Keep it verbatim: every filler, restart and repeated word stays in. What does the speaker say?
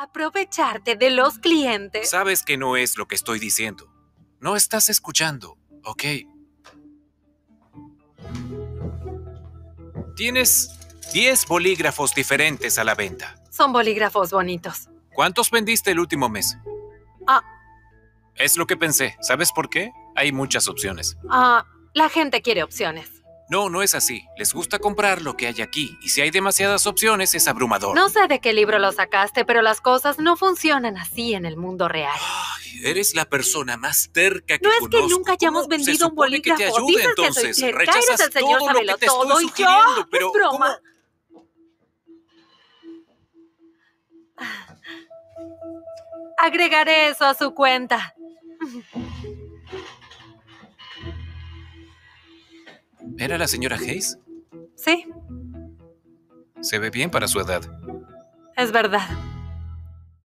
Aprovecharte de los clientes. Sabes que no es lo que estoy diciendo. No estás escuchando, ¿ok? Tienes diez bolígrafos diferentes a la venta. Son bolígrafos bonitos. ¿Cuántos vendiste el último mes? Ah, Es lo que pensé. ¿Sabes por qué? Hay muchas opciones. ah, la gente quiere opciones. No, no es así. Les gusta comprar lo que hay aquí. Y si hay demasiadas opciones, es abrumador. No sé de qué libro lo sacaste, pero las cosas no funcionan así en el mundo real. Ay, eres la persona más terca que No es conozco. que nunca hayamos ¿Cómo se vendido un supone que te bolígrafo. ayude, Dices entonces? que soy terca, Rechazas eres el señor todo lo que sábelo te estoy todo y yo... sugiriendo, pero ¿Es broma? ¿cómo? Agregaré eso a su cuenta. ¿Era la señora Hayes? Sí, Se ve bien para su edad. es verdad.